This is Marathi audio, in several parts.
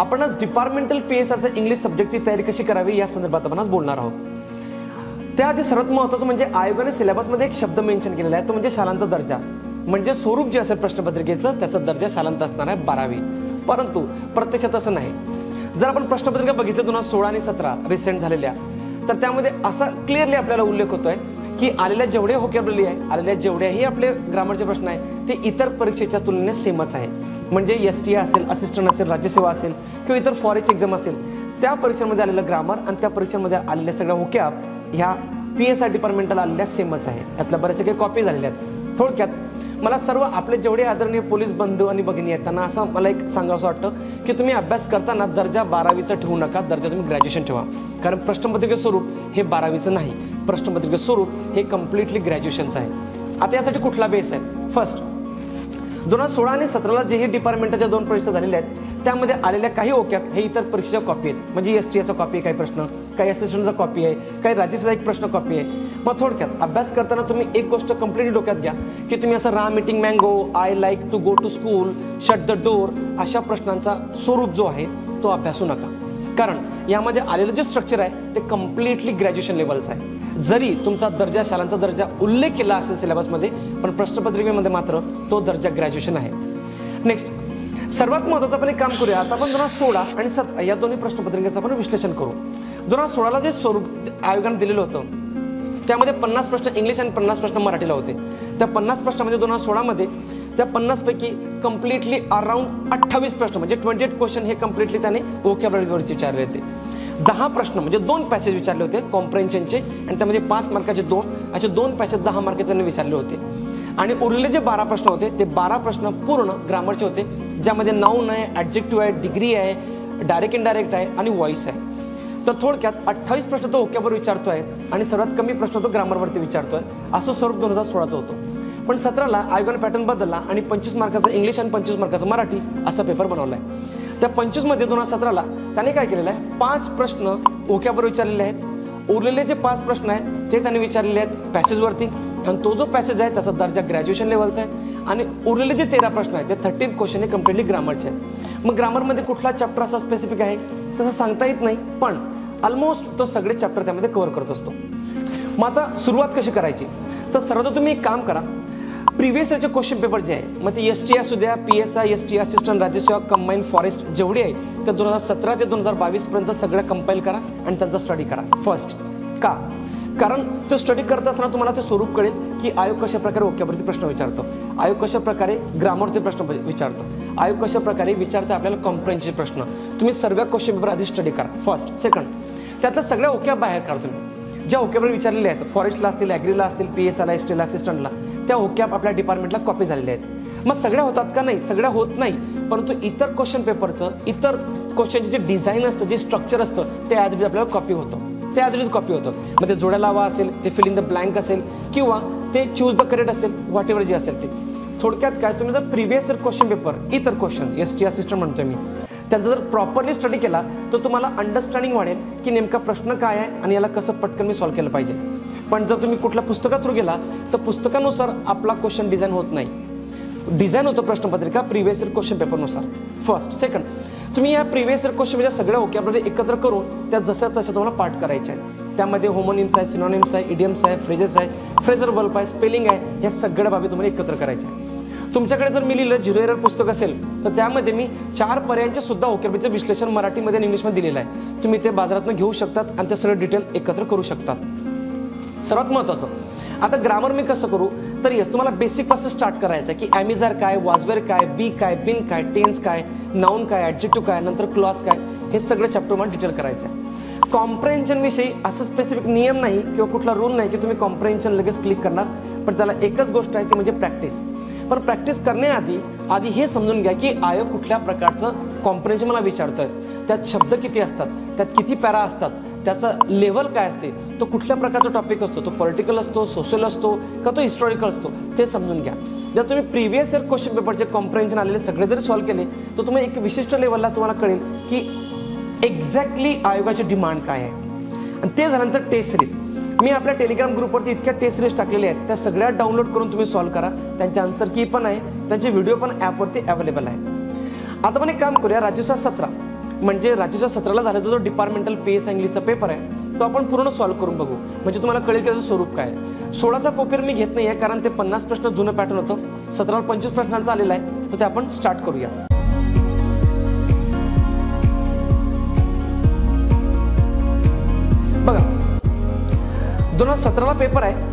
आपण आज डिपार्टमेंटल PSRच्या इंग्लिश सब्जेक्टची तयारी कशी करावी या संदर्भात आपण आज बोलणार आहोत. त्याआधी सर्वात महत्त्वाचं म्हणजे आयोगाने सिलेबसमध्ये एक शब्द मेन्शन केलेला आहे, तो म्हणजे शालांत दर्जा. म्हणजे स्वरूप जे असेल प्रश्नपत्रिकेचं त्याचा दर्जा शालांत असणार आहे 12वी. परंतु प्रत्यक्षात असं नाही. जर आपण प्रश्नपत्रिका बघितली 2016 आणि 17 रिसेंट झालेल्या, तर त्यामध्ये असा क्लिअरली आपल्याला उल्लेख होतोय की आलेल्या जेवढे व्होकॅब्युलरी आहे, आलेल्या जेवढेही आपले ग्रामरचे प्रश्न आहे ते इतर परीक्षेच्या तुलनेने सेमच आहे. म्हणजे STA असेल, असिस्टंट असेल, राज्यसेवा असेल किंवा इतर फॉरेस्ट एक्झाम असेल, त्या परीक्षांमध्ये आलेलं ग्रामर आणि त्या परीक्षांमध्ये आलेल्या सगळ्या व्होकॅब ह्या PSR डिपार्टमेंटला आलेल्या सेमच आहे. त्यातल्या बऱ्याचशा काही कॉपी झालेल्या आहेत. थोडक्यात मला सर्व आपले जेवढे आदरणीय पोलीस बंधू आणि भगिनी आहेत त्यांना असं मला एक सांगावंसं वाटतं की तुम्ही अभ्यास करताना दर्जा 12वीचा ठेवू नका, दर्जा तुम्ही ग्रॅज्युएशन ठेवा. कारण प्रश्नपत्रिकेचं स्वरूप हे 12वीचं नाही, प्रश्नपत्रिकेचं स्वरूप हे कम्प्लिटली ग्रॅज्युएशनचं आहे. आता यासाठी कुठला बेस आहे? फर्स्ट 2016 आणि 17ला जेही डिपार्टमेंटच्या 2 परीक्षा झालेल्या आहेत त्यामध्ये आलेल्या काही ओकॅप हे इतर परीक्षेच्या कॉपी आहेत. म्हणजे STA कॉपी आहे काही प्रश्न, काही असिस्टंटचा कॉपी आहे, काही राज्यसेवा एक प्रश्न कॉपी आहे. मग थोडक्यात अभ्यास करताना तुम्ही एक गोष्ट कम्प्लिटली डोक्यात घ्या की तुम्ही असं रा meeting mango, I like to go to school, shut the door अशा प्रश्नांचा स्वरूप जो आहे तो अभ्यासू नका. कारण यामध्ये आलेलं जे स्ट्रक्चर आहे ते कम्प्लिटली ग्रॅज्युएशन लेवलचं आहे. जरी तुमचा दर्जा शालांत दर्जा उल्लेख केला असेल सिलेबसमध्ये, पण प्रश्नपत्रिकेमध्ये मात्र तो दर्जा ग्रॅज्युएशन आहे. नेक्स्ट सर्वात महत्त्वाचं आपण एक काम करूया. आता आपण 2016 आणि 17 या दोन्ही प्रश्नपत्रिकेचं आपण विश्लेषण करू. 2016ला जे स्वरूप आयोगाने दिलेलं होतं त्यामध्ये 50 प्रश्न इंग्लिश आणि 50 प्रश्न मराठीला होते. त्या 50 प्रश्नामध्ये 2016 मध्ये त्या 50 पैकी कम्प्लिटली अराउंड 28 प्रश्न म्हणजे 28 क्वेश्चन हे कम्प्लिटली त्याने व्होकॅब्युलरीवरती विचारले होते. 10 प्रश्न म्हणजे 2 पॅसेज विचारले होते कॉम्प्रेन्शनचे आणि त्यामध्ये 5 मार्काचे 2 असे 2 पॅसेज 10 मार्काचे त्यांनी विचारले होते. आणि उरलेले जे 12 प्रश्न होते ते 12 प्रश्न पूर्ण ग्रामरचे होते, ज्यामध्ये नाऊन आहे, ॲडजेक्टिव्ह आहे, डिग्री आहे, डायरेक्ट इनडायरेक्ट आहे आणि व्हॉइस आहे. तर थोडक्यात 28 प्रश्न तो व्होकॅबवर विचारतोय आणि सर्वात कमी प्रश्न तो ग्रामरवरती विचारतोय. असं स्वरूप 2016चं होतं. पण 17ला आयोगाने पॅटर्न बदलला आणि 25 मार्काचा इंग्लिश आणि 25 मार्काचा मराठी असा पेपर बनवला आहे. त्या 25 मध्ये 2017ला त्याने काय केलेलं आहे, 5 प्रश्न व्होकॅबवर विचारलेले आहेत. उरलेले जे 5 प्रश्न आहेत ते त्याने विचारलेले आहेत पॅसेजवरती आणि तो जो पॅसेज आहे त्याचा दर्जा ग्रॅज्युएशन लेवलचा आहे. आणि उरलेले जे 13 प्रश्न आहेत ते 13 क्वेश्चन हे कम्प्लिटली ग्रामरचे आहेत. मग ग्रामरमध्ये कुठला चॅप्टर असा स्पेसिफिक आहे तसं सांगता येत नाही, पण ऑलमोस्ट तो सगळे चॅप्टर त्यामध्ये कव्हर करत असतो. मग आता सुरुवात कशी करायची, तर सर्वात तुम्ही एक काम करा, प्रिव्हियस इयरचे क्वेश्चन पेपर जे आहे मग ते STA असू द्या, PSI, STA assistant, Rajyaseva, combine forest जेवढी आहे त्या 2017 ते 2022 पर्यंत सगळ्या कंपाईल करा आणि त्यांचा स्टडी करा. फर्स्ट का, कारण तो स्टडी करत असताना तुम्हाला ते स्वरूप कळेल की आयोग कशा प्रकारे व्होकॅब्युलरीचे प्रश्न विचारतो, आयोग कशा प्रकारे ग्रामरचे प्रश्न विचारतो, आयोग कशा प्रकारे विचारतो आपल्याला कॉम्प्रेन्शनचे प्रश्न. तुम्ही सर्व क्वेश्चन पेपर आधी स्टडी करा. फर्स्ट. सेकंड, त्यातल्या सगळ्या व्होकॅब बाहेर काढा तुम्ही. ज्या व्होकॅब्युलरी विचारलेले आहेत फॉरेस्टला असतील, ॲग्रीला असतील, PSIला, STAला, असिस्टंटला, त्या व्होकॅब आपल्या डिपार्टमेंटला कॉपी झालेल्या आहेत. मग सगळ्या होतात का? नाही, सगळ्या होत नाही. परंतु इतर क्वेश्चन पेपरचं, इतर क्वेश्चनचे जे डिझाईन असतं, जे स्ट्रक्चर असतं ते ॲज इट इज आपल्याला कॉपी होतं. ते ॲज इट इज कॉपी होतं. मग ते जोड्या लावा असेल, ते फिल इन द ब्लँक असेल किंवा ते चूज द करेक्ट असेल, व्हॉट एव्हर जे असेल ते. थोडक्यात काय, तुम्ही जर प्रिव्हियस इयर क्वेश्चन पेपर, इतर क्वेश्चन STA असिस्टंट म्हणतोय मी, त्यांचा जर प्रॉपरली स्टडी केला तर तुम्हाला अंडरस्टँडिंग वाढेल की नेमका प्रश्न काय आहे आणि याला कसं पटकन मी सॉल्व्ह केलं पाहिजे. पण जर तुम्ही कुठल्या पुस्तका थ्रू गेला तर पुस्तकानुसार आपला क्वेश्चन डिझाईन होत नाही. डिझाईन होतं प्रश्नपत्रिका प्रिव्हियस इयर क्वेश्चन पेपरनुसार. फर्स्ट. सेकंड, तुम्ही या प्रिव्हियस इयर क्वेश्चन म्हणजे सगळ्या व्होकॅब्युलरी एकत्र करून त्या जसं तसं तुम्हाला पाठ करायचे आहे. त्यामध्ये होमोनिम्स आहे, सिनोनिम्स आहे, इडियम्स आहे, फ्रेजेस आहे, फ्रेजर वर्ब आहे, स्पेलिंग आहे, या सगळ्या बाबी तुम्हाला एकत्र करायच्या आहे. तुमच्याकडे जर मी लिहिलं 0 एरर पुस्तक असेल तर त्यामध्ये मी 4 पर्यायांचे सुद्धा व्होकॅब्युलरीचं विश्लेषण मराठीमध्ये आणि इंग्लिशमध्ये दिलेलं आहे. तुम्ही ते बाजारातून घेऊ शकतात आणि ते सगळं डिटेल एकत्र करू शकतात. सर्वात महत्त्वाचं, आता ग्रामर मी कसं करू, तर येस तुम्हाला बेसिकपासून स्टार्ट करायचं आहे की ॲमिजार काय, वाजवेर काय, बी काय, बिन काय, टेन्स काय, नाऊन काय, ॲडजेक्टिव्ह काय, नंतर क्लॉज काय, हे सगळं चॅप्टर मला डिटेल करायचं आहे. कॉम्प्रेन्शनविषयी असं स्पेसिफिक नियम नाही किंवा कुठला रूल नाही की तुम्ही कॉम्प्रेन्शन लगेच क्लिक करणार, पण त्याला एकच गोष्ट आहे ती म्हणजे प्रॅक्टिस. पण प्रॅक्टिस करण्याआधी हे समजून घ्या की आयोग कुठल्या प्रकारचं कॉम्प्रेन्शन मला विचारतोय, त्यात शब्द किती असतात, त्यात किती पॅरा असतात, त्याचं लेवल काय असते, तो कुठल्या प्रकारचा टॉपिक असतो, तो पॉलिटिकल असतो, सोशल असतो का तो हिस्टॉरिकल असतो, ते समजून घ्या. जर तुम्ही प्रिव्हियस इयर क्वेश्चन पेपरचे कॉम्प्रेन्शन आलेले सगळे जरी सॉल्व्ह केले तर तुम्ही एक विशिष्ट लेवलला तुम्हाला कळेल की एक्झॅक्टली आयोगाची डिमांड काय आहे. आणि ते झाल्यानंतर टेस्ट सिरीज मी आपल्या टेलिग्राम ग्रुपवरती इतक्या टेस्ट सिरीज टाकलेल्या आहेत, त्या सगळ्या डाउनलोड करून तुम्ही सॉल्व्ह करा. त्यांचे आन्सर की पण आहे, त्यांचे व्हिडिओ पण ॲपवरती अवेलेबल आहे. आता पण एक काम करूया, राज्यसेवा 17 म्हणजे राज्याच्या 17ला झालेला जो डिपार्टमेंटल पीएस इंग्लिशचा पेपर आहे तो आपण पूर्ण सॉल्व्ह करून बघू, म्हणजे तुम्हाला कळेल त्याचं स्वरूप काय आहे. 16चा पेपर मी घेत नाहीये कारण ते 50 प्रश्न जुनं पॅटर्न होतं, 17वर 25 प्रश्नांचा आलेला आहे, तर ते आपण स्टार्ट करूया. बघा 2017ला पेपर आहे,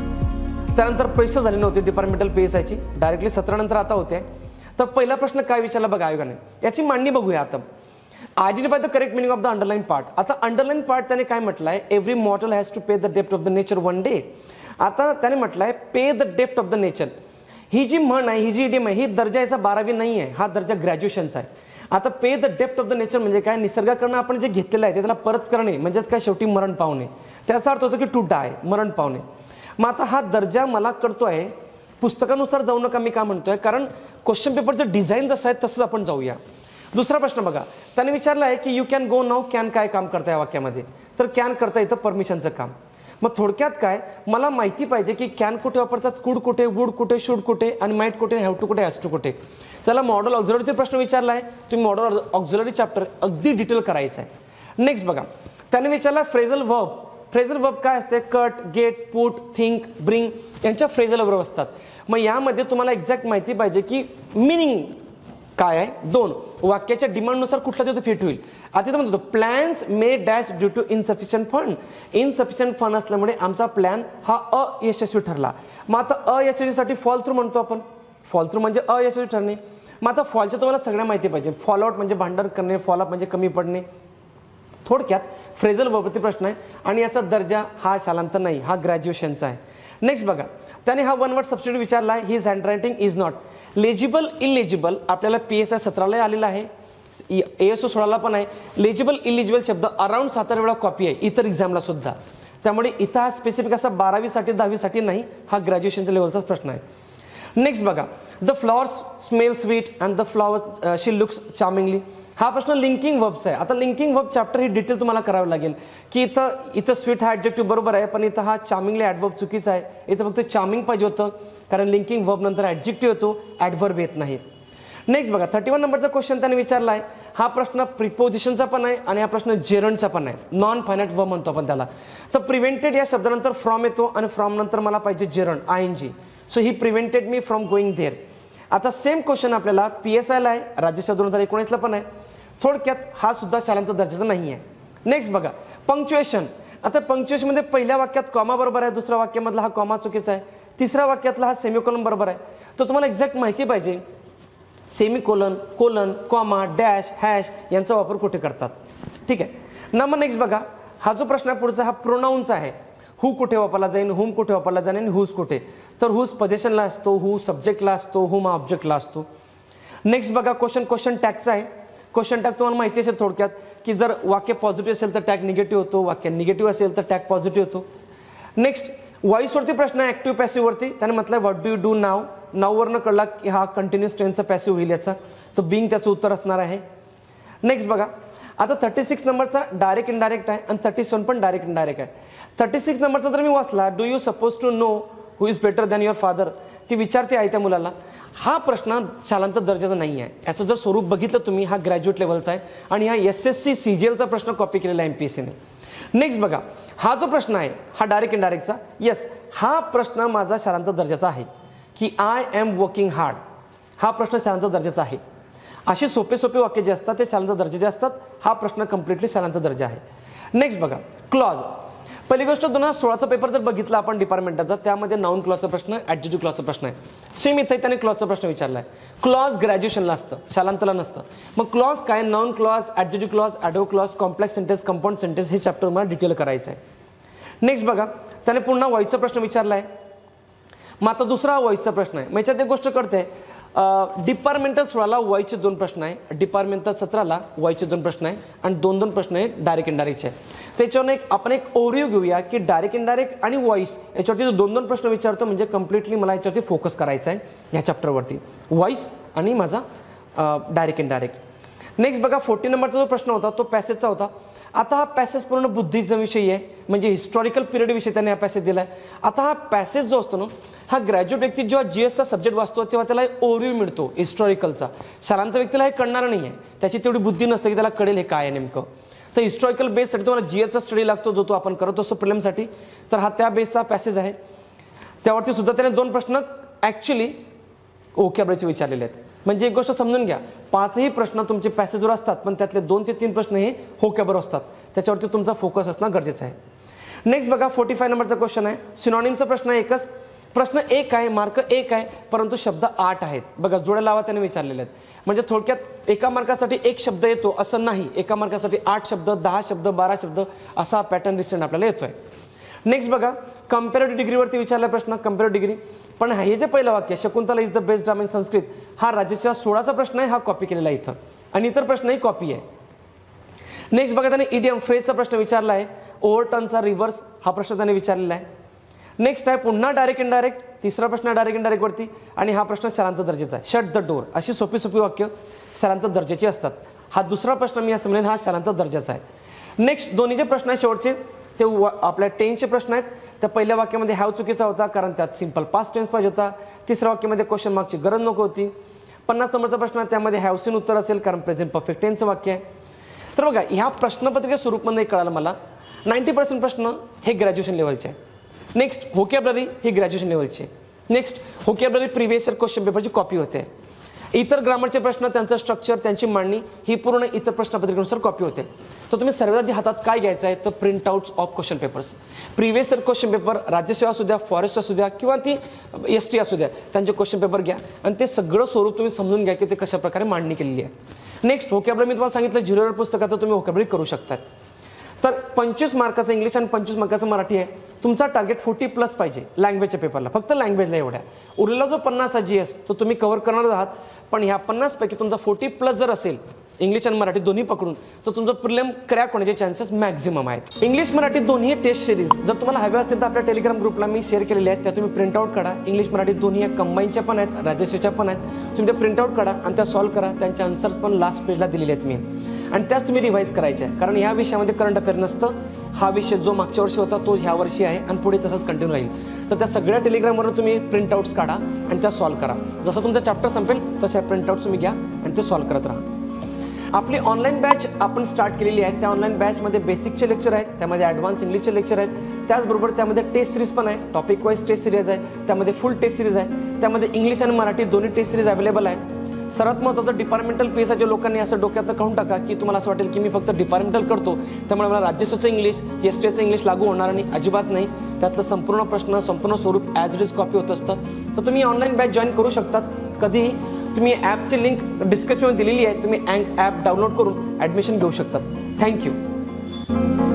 त्यानंतर परीक्षा झाली नव्हती डिपार्टमेंटल पीएसआयची, डायरेक्टली 17 नंतर आता होते. तर पहिला प्रश्न काय विचारला बघा आयोगाने, याची मांडणी बघूया आता. Identify the correct meaning of the underline part. आता अंडरलाईन पार्ट त्याने काय म्हटलंय, every mortal has to pay the depth of the nature one day. आता त्याने म्हटलंय pay the depth of the nature. ही जी म्हण आहे, ही जी इडियम आहे, ही दर्जा याचा 12वी नाही आहे, हा दर्जा ग्रॅज्युएशनचा आहे. आता pay the depth of the nature म्हणजे काय, निसर्गाकडनं आपण जे घेतलेलं आहे ते त्याला परत करणे, म्हणजेच काय शेवटी मरण पावणे. त्याचा अर्थ होतो की टू डाय, मरण पावणे. मग आता हा दर्जा मला करतोय पुस्तकानुसार जाऊ नका, मी का म्हणतोय, कारण क्वेश्चन पेपरचं डिझाईन जसं आहे तसंच आपण जाऊया. दुसरा प्रश्न बघा, त्याने विचारला आहे की you can go now. Can काय काम करता या वाक्यामध्ये, तर कॅन करता येतं परमिशनचं काम. मग थोडक्यात काय, मला माहिती पाहिजे की कॅन कुठे वापरतात, कुड कुठे, वुड कुठे, शुड कुठे, आणि माइट कुठे, हॅव टू कुठे, हॅज टू कुठे. त्याला मॉडेल ऑक्झिलरीचा प्रश्न विचारला आहे, तुम्ही मॉडेल ऑक्झिलरी चॅप्टर अगदी डिटेल करायचं आहे. नेक्स्ट बघा, त्याने विचारला फ्रेझल वर्ब. फ्रेझल वर्ब काय असते, cut, get, put, think, bring यांच्या फ्रेझल वर्ब असतात. मग यामध्ये तुम्हाला एक्झॅक्ट माहिती पाहिजे की मिनिंग काय आहे. 2 वाक्याच्या डिमांडनुसार कुठला तो फिट होईल. आता इथं म्हणतो plans may dash due to insufficient fund. Insufficient fund असल्यामुळे आमचा प्लॅन हा अयशस्वी ठरला. मग आता अयशस्वीसाठी फॉल थ्रू म्हणतो आपण, फॉल थ्रू म्हणजे अयशस्वी ठरणे. मग आता फॉलच्या तुम्हाला सगळ्या माहिती पाहिजे. फॉल आउट म्हणजे भांडण करणे, फॉल अप म्हणजे कमी पडणे. थोडक्यात फ्रेझल वर्बवरती प्रश्न आहे आणि याचा दर्जा हा शालांत नाही, हा ग्रॅज्युएशनचा आहे. नेक्स्ट बघा, त्याने हा वन वर्ड सबस्टिट्यूट विचारला आहे, his handwriting is not. Legible illegible आपल्याला PSI 17ला आलेला आहे, ASO 16ला पण आहे. लेजिबल इलिजिबल शब्द अराउंड 7 वेळा कॉपी आहे इतर एक्झामला सुद्धा. त्यामुळे इथं हा स्पेसिफिक असा 12वीसाठी 10वीसाठी नाही, हा ग्रॅज्युएशनच्या लेवलचाच प्रश्न आहे. नेक्स्ट बघा, the flowers smell sweet and the flower she looks charmingly. हा प्रश्न लिंकिंग वर्बचा आहे. आता लिंकिंग वर्ब चॅप्टर ही डिटेल तुम्हाला करावं लागेल की इथं स्वीट हा ॲडजेक्टिव्ह बरोबर आहे, पण इथं हा चार्मिंगली ॲडवर्ब चुकीचा आहे. इथं फक्त चार्मिंग पाहिजे होतं, कारण लिंकिंग वर्ब नंतर ॲडजेक्टिव्ह येतो, ॲडवर्ब येत नाही. नेक्स्ट बघा, 31 नंबरचा क्वेश्चन त्याने विचारला आहे. हा प्रश्न प्रिपोजिशनचा पण आहे आणि हा प्रश्न जेरंडचा पण आहे. नॉन फायनाईट वर्ब म्हणतो आपण त्याला. तर प्रिव्हेंटेड या शब्दानंतर फ्रॉम येतो आणि फ्रॉम नंतर मला पाहिजे gerund, ING. So he prevented me from going there. आता सेम क्वेश्चन आपल्याला PSIला आहे, राज्याच्या 2019ला पण आहे. थोडक्यात हा सुद्धा शालांत दर्जाचा नाही आहे. नेक्स्ट बघा, पंक्च्युएशन. आता पंक्च्युएशनमध्ये पहिल्या वाक्यात कॉमा बरोबर आहे, दुसऱ्या वाक्यामधला हा कॉमा चुकीचा आहे, तिसऱ्या वाक्यातला हा सेमिकोलन बरोबर आहे. तर तुम्हाला एक्झॅक्ट माहिती पाहिजे semicolon, colon, comma, dash, hash यांचा वापर कुठे करतात. ठीक आहे ना. मग नेक्स्ट बघा, हा जो प्रश्न आहे पुढचा, हा प्रोनाऊनचा आहे. हू कुठे वापरला जाईल, हुम कुठे वापरला जाईल आणि हुज कुठे. तर हुज पोझिशनला असतो, हू सब्जेक्टला असतो, हुम ऑब्जेक्टला असतो. नेक्स्ट बघा, क्वेश्चन टॅगचा आहे. क्वेश्चन टॅग तुम्हाला माहिती असेल थोडक्यात की जर वाक्य पॉझिटिव्ह असेल तर टॅग निगेटिव्ह होतो, वाक्य निगेटिव्ह असेल तर टॅग पॉझिटिव्ह होतो. नेक्स्ट व्हॉइसवरती प्रश्न आहे, ॲक्टिव्ह पॅसिव्हवरती. त्याने म्हटलं what do you do now. नाववरनं कळला की हा कंटिन्युअस टेन्सचा पॅसिव्ह होईल याचा, तर बिंग त्याचं उत्तर असणार आहे. नेक्स्ट बघा, आता 36 नंबरचा डायरेक्ट इनडायरेक्ट आहे आणि 37 पण डायरेक्ट इनडायरेक्ट आहे. 36 नंबरचा जर मी वाचला, do you suppose to know who is better than your father. ती विचारते आहे त्या मुलाला. हा प्रश्न शालांत दर्जाचा नाही आहे. याचं जर स्वरूप बघितलं तुम्ही, हा ग्रॅज्युएट लेवलचा आहे आणि हा SSC CGLचा प्रश्न कॉपी केलेला आहे MPSCने. नेक्स्ट बघा, हा जो प्रश्न आहे हा डायरेक्ट इनडायरेक्टचा. येस, हा प्रश्न माझा शालांत दर्जाचा आहे की आय एम वर्किंग हार्ड. हा प्रश्न शालांत दर्जाचा आहे. असे सोपे सोपे वाक्य जे असतात ते शालांत दर्जाचे असतात. हा प्रश्न कम्प्लिटली शालांत दर्जा आहे. नेक्स्ट बघा, क्लॉज. पहिली गोष्ट 2016चा पेपर जर बघितला आपण डिपार्टमेंटचा, त्यामध्ये नाऊन क्लॉजचा प्रश्न, ॲडजेक्टिव्ह क्लॉजचा प्रश्न आहे. सेम इथे त्याने क्लॉजचा प्रश्न विचारला आहे. क्लॉज ग्रॅज्युएशनला असतं, शालांतला नसतं. मग क्लॉज काय, noun clause, adjective clause, adverb clause, complex sentence, compound sentence, हे चॅप्टर मला डिटेल करायचं आहे. नेक्स्ट बघा, त्याने पुन्हा व्हॉइसचा प्रश्न विचारला आहे. मग आता दुसरा व्हॉइसचा प्रश्न आहे. मग याच्यात एक गोष्ट कळते, डिपार्टमेंटल 16ला व्हॉइसचे 2 प्रश्न आहे, डिपार्टमेंटल 17ला व्हॉइसचे 2 प्रश्न आहे आणि 2 प्रश्न आहे डायरेक्ट इनडायरेक्टचे. त्याच्यावर आपण एक ओव्हरव्ह्यू घेऊया की डायरेक्ट इनडायरेक्ट आणि व्हॉइस याच्यावरती 2 प्रश्न विचारतो, म्हणजे कम्प्लिटली मला याच्यावरती फोकस करायचा आहे ह्या चॅप्टरवरती, व्हॉइस आणि माझा डायरेक्ट इनडायरेक्ट. नेक्स्ट बघा 40 नंबरचा जो प्रश्न होता तो पॅसेजचा होता. आता हा पॅसेज पूर्ण बुद्धिझम विषयी आहे, म्हणजे हिस्टॉरिकल पिरियड विषयी त्याने हा पॅसेज दिलाय. आता हा पॅसेज जो असतो ना, हा ग्रॅज्युएट व्यक्ती जेव्हा जीएसचा सब्जेक्ट वाचतो तेव्हा त्याला ओव्हरव्ह्यू मिळतो हिस्टॉरिकलचा. शालांत व्यक्तीला हे कळणार नाही आहे, त्याची तेवढी बुद्धी नसते की त्याला कळेल हे काय आहे नेमकं. तर हिस्टॉरिकल बेससाठी तुम्हाला जीएसचा स्टडी लागतो, जो तो आपण करत असतो प्रिलिमसाठी. तर हा त्या बेसचा पॅसेज आहे. त्यावरती सुद्धा त्याने 2 प्रश्न ॲक्च्युली ओकॅबरचे विचारलेले आहेत. म्हणजे एक गोष्ट समजून घ्या, 5ही प्रश्न तुमचे पॅसेजवर असतात, पण त्यातले 2 ते 3 प्रश्न हे होकॅबर असतात. त्याच्यावरती तुमचा फोकस असणं गरजेचं आहे. नेक्स्ट बघा 45 नंबरचा क्वेश्चन आहे. सिनॉनिमचा प्रश्न आहे एकच. प्रश्न 1 आहे, मार्क 1 आहे, परंतु शब्द 8 आहेत. बघा जोड्या लावा त्याने विचारलेले आहेत. म्हणजे थोडक्यात एका मार्कासाठी 1 शब्द येतो असं नाही, एका मार्कासाठी 8 शब्द, 10 शब्द, 12 शब्द असा पॅटर्न रिसेंट आपल्याला येतोय. नेक्स्ट बघा कंपॅरेटिव्ह डिग्रीवरती विचारला प्रश्न, कंपॅरेटिव्ह डिग्री. पण हे जे पहिलं वाक्य Shakuntala is the best drama in Sanskrit, हा राज्यसेवा 16चा प्रश्न आहे, हा कॉपी केलेला आहे इथं, आणि इतर प्रश्नही कॉपी आहे. नेक्स्ट बघा त्याने इडियम फ्रेजचा प्रश्न विचारला आहे. ओव्हरटर्नचा रिव्हर्स हा प्रश्न त्याने विचारलेला आहे. नेक्स्ट आहे पुन्हा डायरेक्ट इनडायरेक्ट, तिसरा प्रश्न डायरेक्ट इनडायरेक्ट वरती, आणि हा प्रश्न शालांत दर्जाचा आहे. शट द डोर, अशी सोपी सोपी वाक्य शालांत दर्जाची असतात. हा दुसरा प्रश्न मी असं म्हणेन हा शालांत दर्जाचा आहे. नेक्स्ट दोन्ही जे प्रश्न आहेत शेवटचे ते आपल्या 10चे प्रश्न आहेत. त्या पहिल्या वाक्यामध्ये हॅव चुकीचा होता, कारण त्यात सिंपल पास्ट टेन्स पाहिजे होता. तिसऱ्या वाक्यामध्ये क्वेश्चन मार्कची गरज नको होती. 50 नंबरचा प्रश्न त्यामध्ये हॅव सीन उत्तर असेल, कारण प्रेझेंट परफेक्ट टेन्सचं वाक्य आहे. तर बघा ह्या प्रश्नपत्रिके स्वरूपामध्ये कळालं मला 90% प्रश्न हे ग्रॅज्युएशन लेवलचे आहे. नेक्स्ट व्होकॅब्युलरी ही ग्रॅज्युएशन लेवलची आहे. Next vocabulary previous year question पेपरची कॉपी होते. इतर ग्रामरचे प्रश्न, त्यांचं स्ट्रक्चर, त्यांची मांडणी ही पूर्ण इतर प्रश्नपत्रिकेनुसार कॉपी होते. तर तुम्ही सर्वात आधी हातात काय घ्यायचं आहे तर printouts of question papers. Previous year question paper Rajyaseva असू द्या, फॉरेस्ट असू द्या, किंवा ती ST असू द्या, त्यांचे क्वेश्चन पेपर घ्या आणि ते सगळं स्वरूप तुम्ही समजून घ्या की ते कशा प्रकारे मांडणी केलेली आहे. नेक्स्ट व्होकॅब्युलरी मी तुम्हाला सांगितलं 0 पुस्तकात तुम्ही व्होकॅब्युलरी करू शकतात. तर 25 मार्काचं इंग्लिश आणि 25 मार्काचं मराठी आहे. तुमचा टार्गेट 40+ पाहिजे लँग्वेजच्या पेपरला, फक्त लँग्वेजला एवढ्या. उरलेला जो 50 GS तो तुम्ही कव्हर करणार आहात. पण ह्या 50 पैकी तुमचा 40+ जर असेल इंग्लिश आणि मराठी दोन्ही पकडून, तर तुमचं प्रिलिम क्रॅक होण्याचे चान्सेस मॅक्झिमम आहेत. इंग्लिश मराठी दोन्ही टेस्ट सिरीज जर तुम्हाला हव्या असतील तर आपल्या टेलिग्राम ग्रुपला मी शेअर केलेले आहेत, त्या तुम्ही प्रिंटआउट काढा. इंग्लिश मराठी दोन्ही कंबाईनच्या पण आहेत, राज्यसेवेच्या पण आहेत. तुम्ही त्या प्रिंटआउट काढा आणि त्या सॉल्व्ह करा. त्यांचे आन्सर्स पण लास्ट पेजला दिलेले आहेत मी, आणि त्याच तुम्ही रिवाईज करायच्या आहे. कारण ह्या विषयामध्ये करंट अफेअर नसतं. हा विषय जो मागच्या वर्षी होता तो ह्या वर्षी आहे आणि पुढे तसंच कंटिन्यू राहील. तर त्या सगळ्या टेलिग्रामवरून तुम्ही प्रिंटआउट्स काढा आणि त्या सॉल्व्ह करा. जसं तुमचा चॅप्टर संपेल तशा प्रिंटआउट्स तुम्ही घ्या आणि ते सॉल्व्ह करत राहा. आपली ऑनलाईन बॅच आपण स्टार्ट केलेली आहे. त्या ऑनलाईन बॅचमध्ये बेसिकचे लेक्चर आहेत, त्यामध्ये ॲडव्हान्स इंग्लिशचे लेक्चर आहेत. त्याचबरोबर त्यामध्ये टेस्ट सिरीज पण आहे, टॉपिक वाईज टेस्ट सिरीज आहे, त्यामध्ये फुल टेस्ट सिरीज आहे. त्यामध्ये इंग्लिश आणि मराठी दोन्ही टेस्ट सिरीज अवेलेबल आहे. सर्वात महत्त्वाचं डिपार्टमेंटल पेसाच्या लोकांनी असं डोक्यात काढून टाका की तुम्हाला असं वाटेल की मी फक्त डिपार्टमेंटल करतो त्यामुळे मला राज्यसेवेचं इंग्लिश STचं इंग्लिश लागू होणार आणि अजिबात नाही. त्यातलं संपूर्ण प्रश्न, संपूर्ण स्वरूप ॲज इट इज कॉपी होत असतं. तर तुम्ही ऑनलाईन बॅच जॉईन करू शकतात कधीही. तुम्ही ॲपची लिंक डिस्क्रिप्शनमध्ये दिलेली आहे, तुम्ही ॲप डाउनलोड करून ॲडमिशन घेऊ शकतात. थँक्यू.